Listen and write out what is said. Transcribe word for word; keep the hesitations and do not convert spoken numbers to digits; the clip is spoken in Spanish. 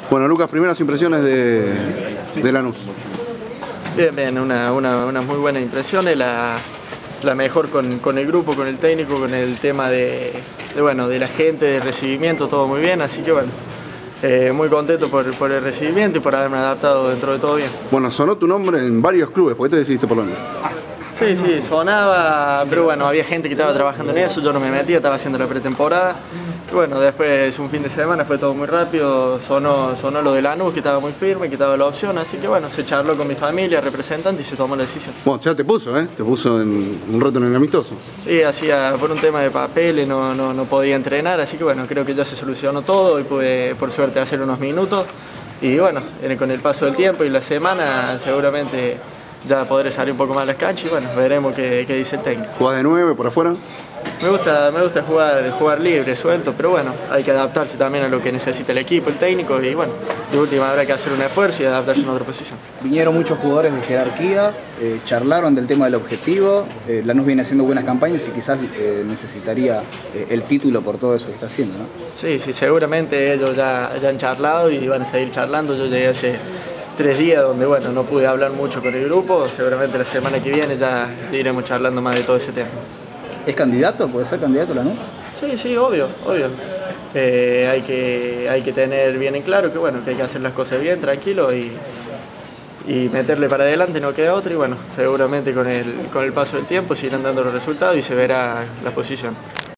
Bueno, Lucas, primeras impresiones de, de Lanús. Bien, bien, una, una, unas muy buenas impresiones, la, la mejor con, con el grupo, con el técnico, con el tema de, de, bueno, de la gente, del recibimiento, todo muy bien, así que bueno, eh, muy contento por, por el recibimiento y por haberme adaptado dentro de todo bien. Bueno, sonó tu nombre en varios clubes, ¿por qué te decidiste por Lanús? Sí, sí, sonaba, pero bueno, había gente que estaba trabajando en eso, yo no me metía, estaba haciendo la pretemporada. Y bueno, después un fin de semana fue todo muy rápido, sonó, sonó lo de Lanús, que estaba muy firme, que estaba la opción, así que bueno, se charló con mi familia, representante, y se tomó la decisión. Bueno, ya te puso, ¿eh? Te puso en un rato en el amistoso. Sí, hacía, por un tema de papeles no, no, no podía entrenar, así que bueno, creo que ya se solucionó todo y pude por suerte hacer unos minutos. Y bueno, con el paso del tiempo y la semana seguramente ya podré salir un poco más a las canchas y bueno, veremos qué, qué dice el técnico. ¿Jugás de nueve por afuera? Me gusta, me gusta jugar, jugar libre, suelto, pero bueno, hay que adaptarse también a lo que necesita el equipo, el técnico y bueno, de última habrá que hacer un esfuerzo y adaptarse a otra posición. Vinieron muchos jugadores de jerarquía, eh, charlaron del tema del objetivo, eh, Lanús viene haciendo buenas campañas y quizás eh, necesitaría eh, el título por todo eso que está haciendo, ¿no? Sí, sí, seguramente ellos ya, ya han charlado y van a seguir charlando. Yo llegué hace tres días donde bueno, no pude hablar mucho con el grupo, seguramente la semana que viene ya iremos charlando más de todo ese tema. ¿Es candidato? ¿Puede ser candidato Lanús? Sí, sí, obvio, obvio. Eh, hay, que, hay que tener bien en claro que bueno, que hay que hacer las cosas bien, tranquilo y, y meterle para adelante, no queda otra y bueno, seguramente con el, con el paso del tiempo se irán dando los resultados y se verá la posición.